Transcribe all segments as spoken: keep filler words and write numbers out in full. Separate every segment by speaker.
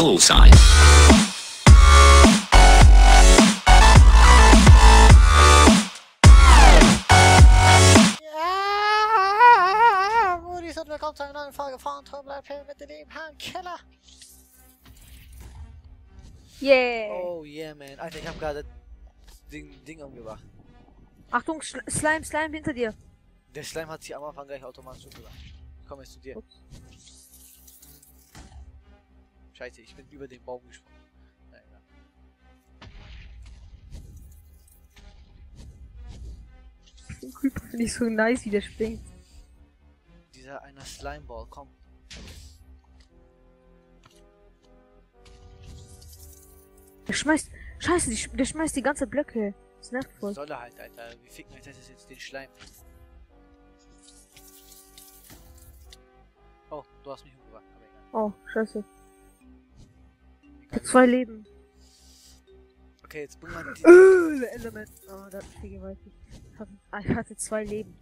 Speaker 1: Bullseye.
Speaker 2: Ja, Moody's und willkommen zu einer neuen Folge von Turbo Life mit dem Herrn Keller.
Speaker 3: Yeah!
Speaker 2: Oh yeah, man. Alter, ich hab gerade Ding, Ding umgebracht.
Speaker 3: Achtung, Sch Slime, Slime hinter dir.
Speaker 2: Der Slime hat sich am Anfang gleich automatisch umgebracht. Ich komme jetzt zu dir.
Speaker 3: Ups.
Speaker 2: Scheiße, ich bin über den Baum gesprungen. Na egal.
Speaker 3: Finde ich so nice, wie der springt.
Speaker 2: Dieser einer Slimeball, komm.
Speaker 3: Der schmeißt. Scheiße, die, sch- der schmeißt die ganze Blöcke. Das nervt voll.
Speaker 2: Soll er halt, Alter. Wir ficken als erstes jetzt den Schleim. Oh, du hast mich umgebracht, aber egal.
Speaker 3: Oh, scheiße. Ich
Speaker 2: egal.
Speaker 3: hab zwei Leben.
Speaker 2: Okay, jetzt bring mal die.
Speaker 3: Äh, der Enderman. Oh, der hat mich vergewaltigt. Ich hatte, ah, ich hatte zwei Leben.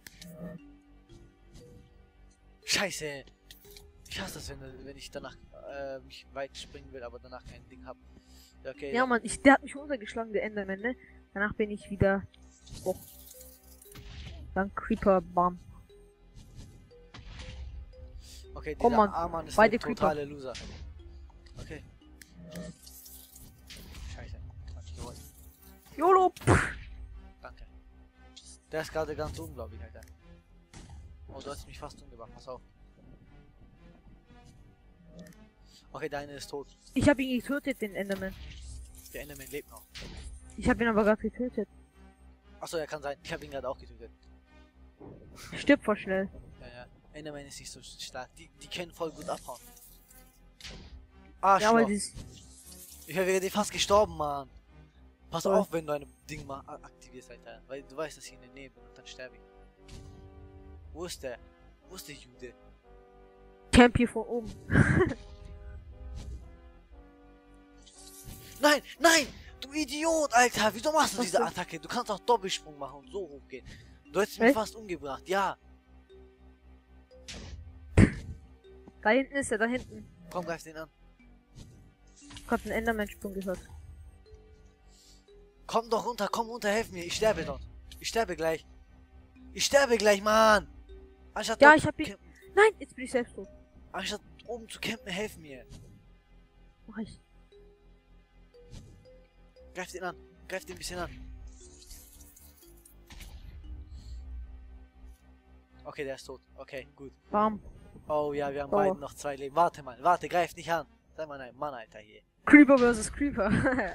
Speaker 2: Scheiße! Ich hasse das, wenn, wenn ich danach äh, mich weit springen will, aber danach kein Ding hab. Ja, okay.
Speaker 3: Ja, Mann, ich, der hat mich runtergeschlagen, der Enderman, ne? Danach bin ich wieder. Oh. Dann Creeper, bam.
Speaker 2: Okay,
Speaker 3: Komm,
Speaker 2: dieser
Speaker 3: Mann,
Speaker 2: A-Mann ist
Speaker 3: beide
Speaker 2: der
Speaker 3: Creeper.
Speaker 2: totale Loser. Okay. Scheiße. Hab ich geholt.
Speaker 3: YOLO!
Speaker 2: Danke. Der ist gerade ganz unglaublich, Alter. Oh, du hast mich fast umgebracht. Pass auf. Okay, deine ist tot.
Speaker 3: Ich hab ihn getötet, den Enderman.
Speaker 2: Der Enderman lebt noch.
Speaker 3: Ich hab ihn aber gerade getötet.
Speaker 2: Achso, ja, kann sein. Ich habe ihn gerade auch getötet.
Speaker 3: Stirb voll schnell.
Speaker 2: Ja, ja. Enderman ist nicht so stark. Die, die können voll gut abhauen. Ah,
Speaker 3: Ja, aber dieses.
Speaker 2: Ich wäre dir fast gestorben, Mann. Pass
Speaker 3: Voll.
Speaker 2: auf, wenn du eine Ding mal a- aktivierst, Alter. Weil du weißt, dass ich in der Nähe bin und dann sterbe ich. Wo ist der? Wo ist der Jude?
Speaker 3: Camp hier von oben.
Speaker 2: Nein, nein! Du Idiot, Alter! Wieso machst du
Speaker 3: Was
Speaker 2: diese
Speaker 3: denn?
Speaker 2: Attacke? Du kannst auch Doppelsprung machen und so hochgehen. Du hättest mich
Speaker 3: Echt?
Speaker 2: fast umgebracht, ja.
Speaker 3: Da hinten ist er, da hinten.
Speaker 2: Komm, greif den an.
Speaker 3: Ich hab einen Enderman-Sprung gehört.
Speaker 2: Komm doch runter, komm runter, helf mir. Ich sterbe dort. Ich sterbe gleich. Ich sterbe gleich, Mann! Anstatt
Speaker 3: Ja,
Speaker 2: dort
Speaker 3: ich hab ihn-
Speaker 2: zu campen-
Speaker 3: Nein, jetzt bin ich selbst tot.
Speaker 2: Anstatt oben zu campen, helf mir.
Speaker 3: Mach ich.
Speaker 2: Greif den an. Greif den ein bisschen an. Okay, der ist tot. Okay, gut.
Speaker 3: Bam.
Speaker 2: Oh ja, wir haben
Speaker 3: Oh.
Speaker 2: beide noch zwei Leben. Warte mal, warte, greif nicht an. Sei mal ein Mann, Alter, hier.
Speaker 3: Creeper versus Creeper.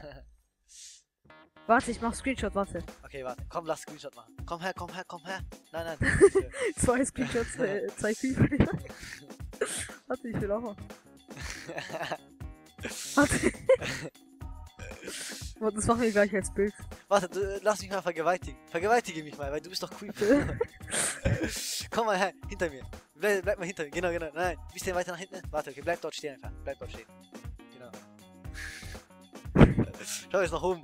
Speaker 3: Warte, ich mach Screenshot, warte.
Speaker 2: Okay, warte. Komm, lass Screenshot machen. Komm her, komm her, komm her. Nein, nein.
Speaker 3: Zwei Screenshots, äh, zwei Creeper. Warte, ich will auch mal. Warte. Warte, das machen wir gleich als Bild.
Speaker 2: Warte, du, äh, lass mich mal vergewaltigen. Vergewaltige mich mal, weil du bist doch Creeper. Komm mal her, hinter mir. Bleib, bleib mal hinter mir. Genau, genau. Nein, ein bisschen weiter nach hinten. Warte, okay, bleib dort stehen einfach. Bleib dort stehen. Genau. Schau jetzt nach oben.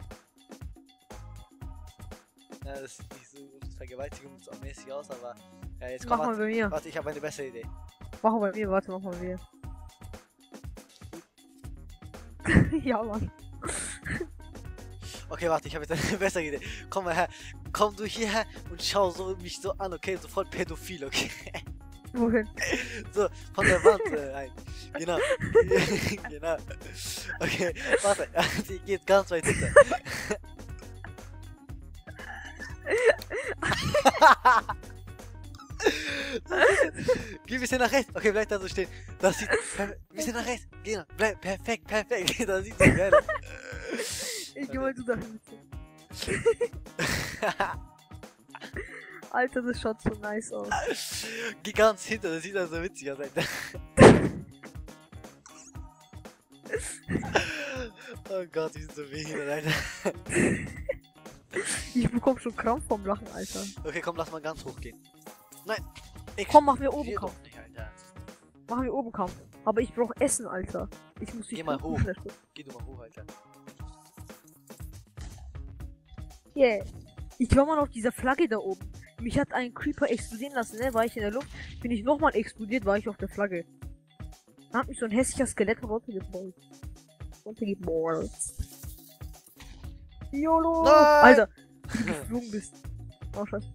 Speaker 2: Ja, das sieht nicht so vergewaltigungsmäßig aus, aber ja, jetzt komm
Speaker 3: Mach mal
Speaker 2: warte.
Speaker 3: bei mir.
Speaker 2: Warte, ich habe eine bessere Idee.
Speaker 3: Mach mal bei mir, warte, mach mal bei mir. Ja, Mann.
Speaker 2: Okay, warte, ich habe jetzt eine bessere Idee. Komm mal her. Komm du hierher und schau so mich so an, okay? So voll pädophil, okay?
Speaker 3: Wohin?
Speaker 2: So, von der Wand äh, rein. Genau. Genau. Okay, warte. Ich geh jetzt ganz weit hinter. Geh ein bisschen nach rechts. Okay, bleib da so stehen. Das sieht. Ein bisschen nach rechts. Genau. Bleib. Perfekt, perfekt. Das sieht so geil aus.
Speaker 3: Ich geh mal zu da hinten. Alter, das schaut so nice aus.
Speaker 2: Geh ganz hinter, das sieht also witzig aus, Alter. Oh Gott, die sind so behindert, Alter.
Speaker 3: Ich bekomm schon Krampf vom Lachen, Alter.
Speaker 2: Okay, komm, lass mal ganz hoch gehen. Nein. Ich
Speaker 3: Komm, machen wir oben
Speaker 2: wir
Speaker 3: Kampf.
Speaker 2: doch nicht, Alter.
Speaker 3: Machen wir oben Kampf. Aber ich brauch Essen, Alter. Ich muss die
Speaker 2: Geh mal
Speaker 3: Kuchen
Speaker 2: hoch.
Speaker 3: schnell-
Speaker 2: Geh du mal hoch, Alter.
Speaker 3: Yeah. Ich war mal auf dieser Flagge da oben. Mich hat ein Creeper explodieren lassen, ne? War ich in der Luft. Bin ich nochmal explodiert, war ich auf der Flagge. Dann hat mich so ein hässlicher Skelett runtergebrüllt. runtergebolzt. YOLO!
Speaker 2: Nein!
Speaker 3: Alter, wie du geflogen bist. Oh, scheiße.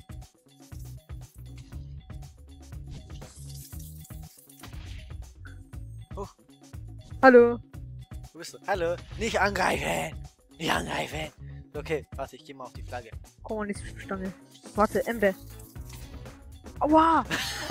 Speaker 2: Oh.
Speaker 3: Hallo.
Speaker 2: Wo bist du? Hallo? Nicht angreifen! Nicht angreifen! Okay, warte, ich geh mal auf die Flagge.
Speaker 3: Komm mal nicht Stange. Warte, Ember. Aua!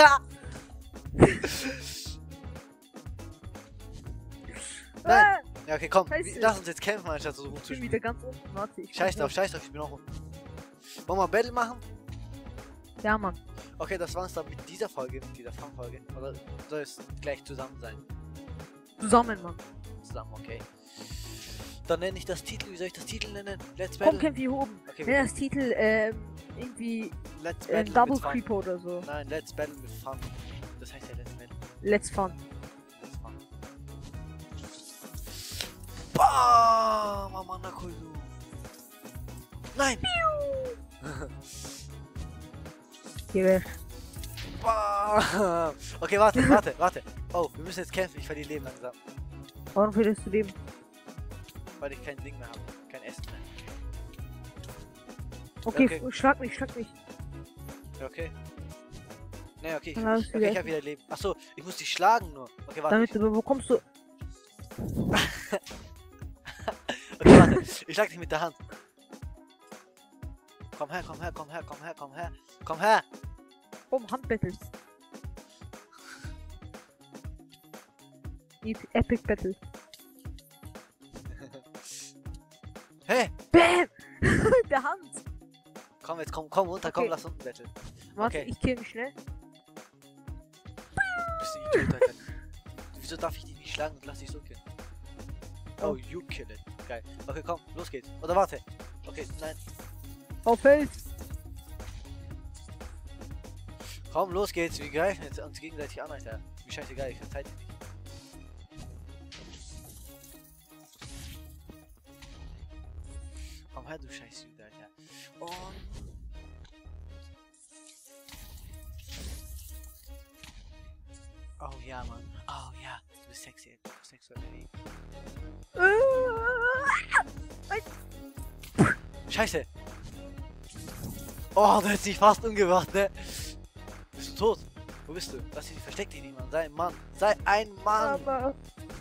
Speaker 2: Nein.
Speaker 3: Äh,
Speaker 2: Ja, okay, komm.
Speaker 3: Scheiße.
Speaker 2: Lass uns jetzt kämpfen, anstatt so
Speaker 3: ich bin
Speaker 2: rumzuspielen.
Speaker 3: wieder ganz unten. Warte, ich
Speaker 2: Scheiß
Speaker 3: komm
Speaker 2: drauf, scheiß drauf, ich bin auch unten. Wollen wir Battle machen?
Speaker 3: hoch. Ja, Mann.
Speaker 2: Okay, das war's dann mit dieser Folge, mit dieser Fangfolge. Oder soll es gleich zusammen sein?
Speaker 3: Zusammen, Mann.
Speaker 2: Zusammen, okay. Dann nenne ich das Titel, wie soll ich das Titel nennen? Let's
Speaker 3: Komm,
Speaker 2: Battle.
Speaker 3: kämpf hier oben.
Speaker 2: Okay,
Speaker 3: Nenn das Titel, ähm, irgendwie,
Speaker 2: Let's
Speaker 3: ähm,
Speaker 2: Battle
Speaker 3: Double
Speaker 2: mit Fun.
Speaker 3: Creeper oder so.
Speaker 2: Nein, Let's Battle mit Fun. Das heißt ja Let's Battle.
Speaker 3: Let's Fun.
Speaker 2: Let's Fun. Bam! Amanda Koidu. Nein!
Speaker 3: Geh weg.
Speaker 2: Bam! Okay, warte, warte, warte. Oh, wir müssen jetzt kämpfen, ich verliere Leben langsam.
Speaker 3: Warum verlierst du Leben?
Speaker 2: Weil ich kein Ding mehr habe. Kein Essen mehr.
Speaker 3: Okay,
Speaker 2: Okay.
Speaker 3: f- schlag mich, schlag mich.
Speaker 2: Ja, okay. Ne, okay, ich,
Speaker 3: Dann hast
Speaker 2: ich,
Speaker 3: du
Speaker 2: okay,
Speaker 3: wieder
Speaker 2: ich hab wieder Leben. Achso, ich muss dich schlagen nur. Okay, warte.
Speaker 3: Damit du bekommst du.
Speaker 2: Okay, warte. Ich schlag dich mit der Hand. Komm her, komm her, komm her, komm her, komm her. Komm her!
Speaker 3: Um Handbattles. Die Epic Battle.
Speaker 2: Hey!
Speaker 3: Bam! Mit der Hand!
Speaker 2: Komm jetzt, komm, komm runter, komm,
Speaker 3: Okay.
Speaker 2: lass unten betteln.
Speaker 3: Warte,
Speaker 2: Okay.
Speaker 3: ich kill mich schnell.
Speaker 2: Bist du Idiot, Alter. Wieso darf ich dich nicht schlagen und lass dich so killen? Oh,
Speaker 3: Oh.
Speaker 2: you kill it. Geil. Okay, komm, los geht's. Oder warte. Okay, nein.
Speaker 3: Auf Feld!
Speaker 2: Komm, los geht's. Wir greifen jetzt uns gegenseitig an, Alter. Wie scheißegal, ich hab Zeit nicht. Komm her, du scheiß Jude, Alter. Und... Oh ja, Mann. Oh ja. Du bist sexy, du bist sexuell erregt. Scheiße. Oh, der hat sich fast umgebracht, ne? Bist du tot? Wo bist du? Lass dich, versteck dich nicht, Mann. Sei ein Mann. Sei ein Mann.
Speaker 3: Aber.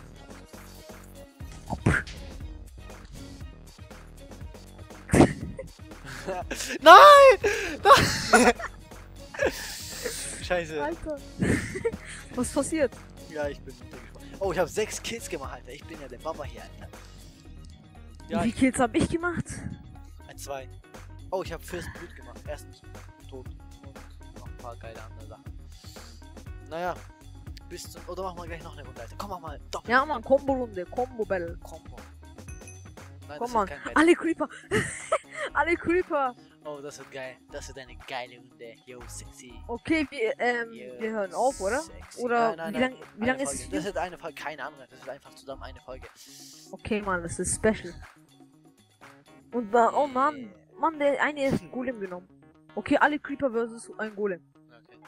Speaker 2: Nein! Nein! Scheiße.
Speaker 3: Alter. Was ist passiert?
Speaker 2: Ja, ich bin runtergesprungen. Oh, ich habe sechs Kills gemacht, Alter. Ich bin ja der Baba hier, Alter. Ja,
Speaker 3: Wie
Speaker 2: ich,
Speaker 3: viele Kills hab ich gemacht?
Speaker 2: ein, zwei. Oh, ich habe First Blut gemacht. Erstens tot. Und noch ein paar geile andere Sachen. Naja. Bis zum... Oder machen wir gleich noch eine Runde, Alter. Komm, mach mal. Doppel.
Speaker 3: Ja, Mann, Combo-Runde, Combo-Battle.
Speaker 2: Combo. Nein,
Speaker 3: Komm,
Speaker 2: das
Speaker 3: Mann.
Speaker 2: wird kein Battle.
Speaker 3: Alle Creeper! Alle Creeper!
Speaker 2: Oh, das wird geil. Das wird eine geile Runde. Yo, sexy.
Speaker 3: Okay, wir, ähm,
Speaker 2: Yo,
Speaker 3: wir hören auf, oder?
Speaker 2: sexy.
Speaker 3: Oder
Speaker 2: nein, nein,
Speaker 3: wie
Speaker 2: nein.
Speaker 3: lang, wie
Speaker 2: Eine
Speaker 3: lang ist
Speaker 2: Folge.
Speaker 3: es?
Speaker 2: Das ist eine Folge, keine andere. Das ist einfach zusammen eine Folge.
Speaker 3: Okay, Mann, das ist special. Und da, oh Mann, Mann, der eine ist Golem genommen. Okay, alle Creeper versus ein Golem.
Speaker 2: Okay.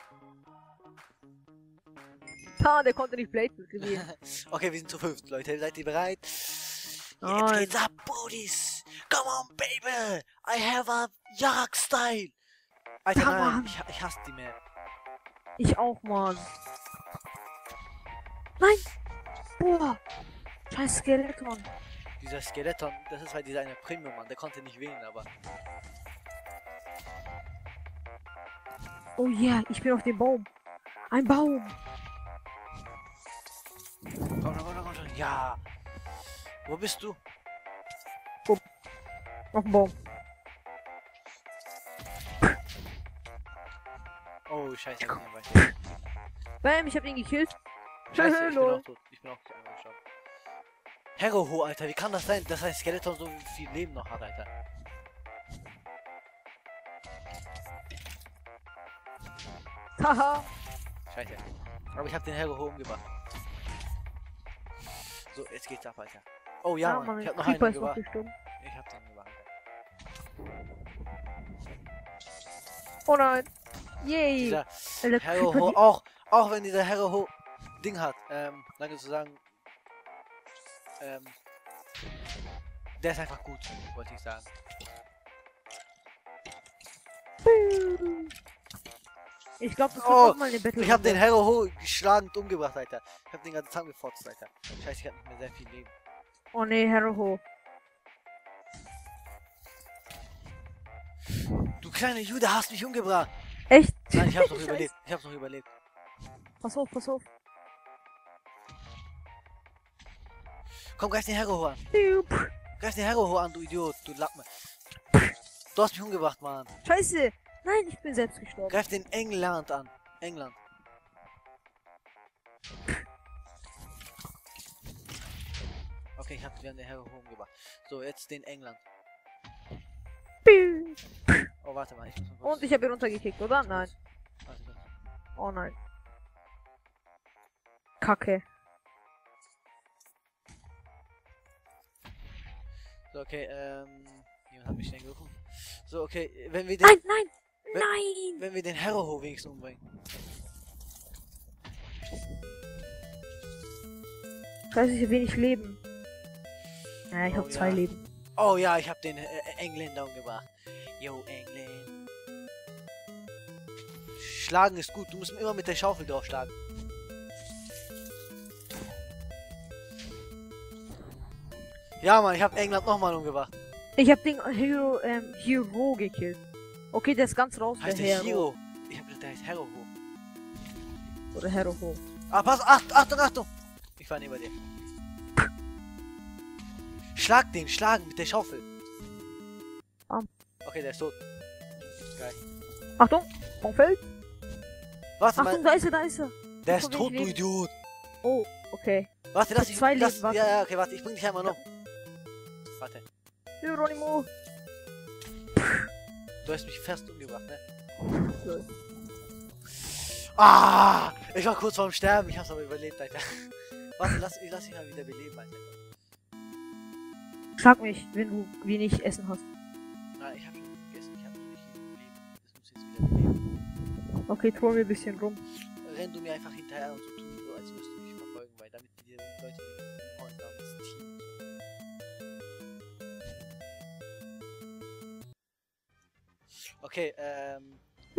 Speaker 3: Ha, der konnte nicht Blade gewinnen.
Speaker 2: Okay, wir sind zu fünft, Leute. Seid ihr bereit? Jetzt
Speaker 3: Nein.
Speaker 2: geht's ab, Buddies. Come on, baby. I have a Jagd-Style. Alter,
Speaker 3: Come
Speaker 2: nein.
Speaker 3: on.
Speaker 2: Ich, ich hasse die mehr.
Speaker 3: Ich auch, Mann. Nein! Boah! Scheiß Skeleton.
Speaker 2: Dieser Skeleton, das ist halt dieser eine Premium-Mann. Der konnte nicht wählen, aber...
Speaker 3: Oh yeah, ich bin auf dem Baum. Ein Baum.
Speaker 2: Komm schon, komm schon, komm schon. Ja. Wo bist du?
Speaker 3: Auf dem Baum.
Speaker 2: Oh, scheiße. Ich bin weit.
Speaker 3: Bam, ich hab ihn gekillt.
Speaker 2: Scheiße, ich bin
Speaker 3: Lol.
Speaker 2: auch tot. Ich bin auch einmal gestorben. Heroho, Alter. Wie kann das sein, dass ein Skeleton so viel Leben noch hat, Alter?
Speaker 3: Haha.
Speaker 2: Scheiße. Aber ich hab den Heroho umgebracht. So, jetzt geht's ab, Alter. Oh ja,
Speaker 3: Ja,
Speaker 2: Mann.
Speaker 3: Mann,
Speaker 2: Ich hab noch
Speaker 3: Creeper
Speaker 2: einen
Speaker 3: ist noch
Speaker 2: umgebracht.
Speaker 3: gestorben.
Speaker 2: Ich hab den umgebracht.
Speaker 3: Oh nein. Yay.
Speaker 2: Dieser
Speaker 3: Alter,
Speaker 2: Heroho,
Speaker 3: Creeper,
Speaker 2: auch, auch wenn dieser Heroho Ding hat, ähm, lange zu sagen, ähm, Der ist einfach gut, wollte ich sagen.
Speaker 3: Ich glaube, das wird
Speaker 2: Oh,
Speaker 3: auch mal eine Battle.
Speaker 2: Ich hab den Hero Ho geschlagen und umgebracht, Alter. Ich hab den ganzen zusammengefotzt, Alter. Scheiße, ich hab nicht mehr sehr viel Leben.
Speaker 3: Oh ne, Hero.
Speaker 2: Du kleine Jude hast mich umgebracht.
Speaker 3: Echt?
Speaker 2: Nein, ich hab's noch
Speaker 3: Scheiße.
Speaker 2: überlebt. Ich hab's noch überlebt.
Speaker 3: Pass auf, pass auf.
Speaker 2: Komm, greif den Hero Ho an.
Speaker 3: Piu.
Speaker 2: Greif den Hero Ho an, du Idiot. Du Lappen. Du hast mich umgebracht, Mann.
Speaker 3: Scheiße. Nein, ich bin selbst gestorben.
Speaker 2: Greif den England an. England. Okay, ich hab wir haben den Hero Ho umgebracht. So, jetzt den England.
Speaker 3: Piu.
Speaker 2: Oh, warte mal. Ich muss mal kurz.
Speaker 3: Und ich habe ihn runtergekickt, oder? Nein.
Speaker 2: Warte, warte.
Speaker 3: Oh nein. Kacke.
Speaker 2: So, okay, ähm. Jemand hat mich schnell gerufen. So, okay, wenn wir den.
Speaker 3: Nein, nein,
Speaker 2: Wenn-
Speaker 3: nein.
Speaker 2: Wenn wir den Hero Ho wenigstens umbringen.
Speaker 3: Scheiße, ich habe wenig Leben. Ja, ich
Speaker 2: Oh,
Speaker 3: habe zwei
Speaker 2: ja.
Speaker 3: Leben.
Speaker 2: Oh ja, ich hab den äh, Engländer umgebracht. Yo, England. Schlagen ist gut. Du musst immer mit der Schaufel draufschlagen. Ja, Mann, ich hab England nochmal umgebracht.
Speaker 3: Ich habe den Hero, ähm, Hero gekillt. Okay, der ist ganz raus,
Speaker 2: Heißt
Speaker 3: der
Speaker 2: der
Speaker 3: Hero.
Speaker 2: Hero? Ich hab gedacht, der heißt Hero Ho.
Speaker 3: Oder Hero Ho.
Speaker 2: Ah, pass, Achtung, Achtung, Achtung! Ich war neben dir. Schlag den, schlagen mit der Schaufel.
Speaker 3: Bam.
Speaker 2: Okay, der ist tot. Geil.
Speaker 3: Achtung, Umfeld.
Speaker 2: Warte
Speaker 3: Achtung,
Speaker 2: mal,
Speaker 3: da ist er, da ist er.
Speaker 2: der ist
Speaker 3: von
Speaker 2: tot,
Speaker 3: welchem
Speaker 2: du Idiot.
Speaker 3: Oh, okay.
Speaker 2: Warte, lass
Speaker 3: hab
Speaker 2: ich,
Speaker 3: zwei
Speaker 2: lass,
Speaker 3: Leben, warte.
Speaker 2: ja, ja, okay, warte, ich bring dich einmal noch. Warte,
Speaker 3: Geronimo.
Speaker 2: du hast mich fest umgebracht, ne?
Speaker 3: Lol.
Speaker 2: Ah, ich war kurz vorm Sterben, ich hab's aber überlebt, Alter. Warte, lass, ich lass dich mal wieder beleben, Alter.
Speaker 3: Schlag mich, wenn du wenig Essen hast.
Speaker 2: Nein, ich hab schon gegessen, ich hab noch nicht viel überlebt. Das muss jetzt wieder beleben.
Speaker 3: Okay, troll mir ein bisschen rum.
Speaker 2: Renn du mir einfach hinterher und so tun, so als wirst du mich verfolgen, weil damit die Leute die Freunde haben, das Team. Okay, ähm.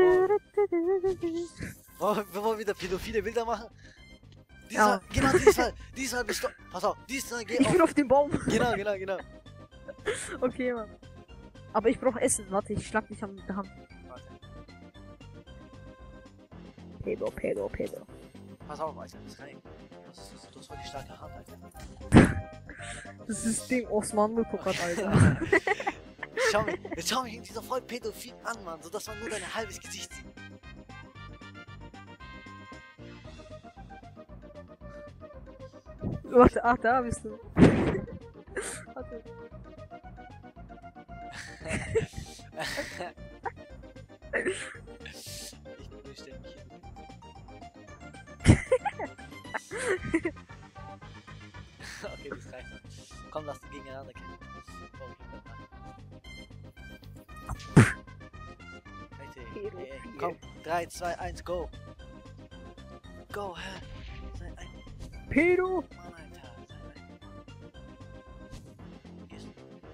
Speaker 2: Wollen wir wollen wieder pädophile Bilder machen? Diesmal,
Speaker 3: Ja.
Speaker 2: genau, diesmal, diesmal bist du. Pass auf, diesmal geh
Speaker 3: Ich bin
Speaker 2: auf.
Speaker 3: auf dem Baum.
Speaker 2: Genau, genau, genau.
Speaker 3: Okay, Mann. Aber ich brauche Essen. Warte, ich schlag dich an der Hand.
Speaker 2: Warte,
Speaker 3: Pedo, Pedo, Pedo.
Speaker 2: pass auf, Alter, das kann ich. Das ist, du hast voll die starke Hand, Alter.
Speaker 3: Das ist Ding Osman Mulkokat, Alter.
Speaker 2: Schau mich, jetzt schau mich in dieser voll pädophil an, Mann, sodass man nur dein halbes Gesicht sieht.
Speaker 3: Warte, ach, da bist du. Warte.
Speaker 2: Ich bestell mich hin. Okay, das reicht. Komm, lass uns gegeneinander kämpfen. Oh, ich hab das nach. Leute,
Speaker 3: Hero
Speaker 2: ey, ey,
Speaker 3: vier.
Speaker 2: komm. drei, zwei, eins, go. Go, hä? Sei ein
Speaker 3: Pedo!
Speaker 2: Mann, Alter. Sei ein. Yes.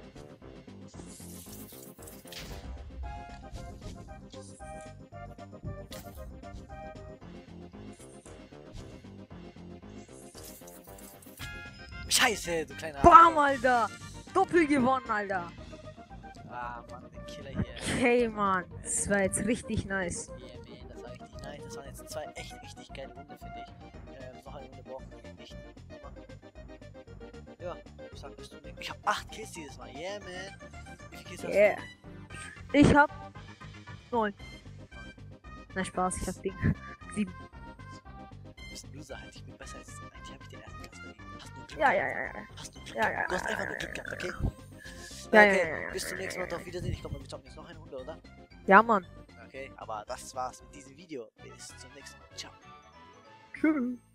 Speaker 2: Scheiße, du kleiner.
Speaker 3: Bam, Alter! Doppel gewonnen, Alter!
Speaker 2: Ah, Mann, den Killer hier.
Speaker 3: Okay, Mann. Das war jetzt richtig nice.
Speaker 2: Yeah, man, das war richtig nice. Das waren jetzt zwei echt richtig geile Runde, finde ich. Ähm, noch eine Runde brauchen wir nicht. Ja, ich sag bis zum nächsten. Ich hab acht Kills dieses Mal. Yeah, man. Wie viele Kills hast
Speaker 3: Yeah. Ich hab neun. Na Spaß, ich hab Ding. Sieben.
Speaker 2: du? bist ein Loser halt. Ich bin besser als. Eigentlich hab ich den ersten Platz verdient. Hast du Glück
Speaker 3: Ja,
Speaker 2: gehabt?
Speaker 3: ja, ja, ja.
Speaker 2: Hast du Glück
Speaker 3: Ja,
Speaker 2: gehabt?
Speaker 3: ja,
Speaker 2: Du hast
Speaker 3: ja,
Speaker 2: einfach
Speaker 3: ja,
Speaker 2: nur Glück
Speaker 3: ja,
Speaker 2: gehabt, okay?
Speaker 3: Ja,
Speaker 2: okay,
Speaker 3: ja, ja, ja,
Speaker 2: bis zum
Speaker 3: ja,
Speaker 2: nächsten
Speaker 3: ja,
Speaker 2: Mal. Auf Wiedersehen. Ich glaube, wir zocken jetzt noch eine Runde, oder?
Speaker 3: Ja, Mann.
Speaker 2: Okay, aber das war's mit diesem Video. Bis zum nächsten Mal. Ciao.
Speaker 3: Tschüss.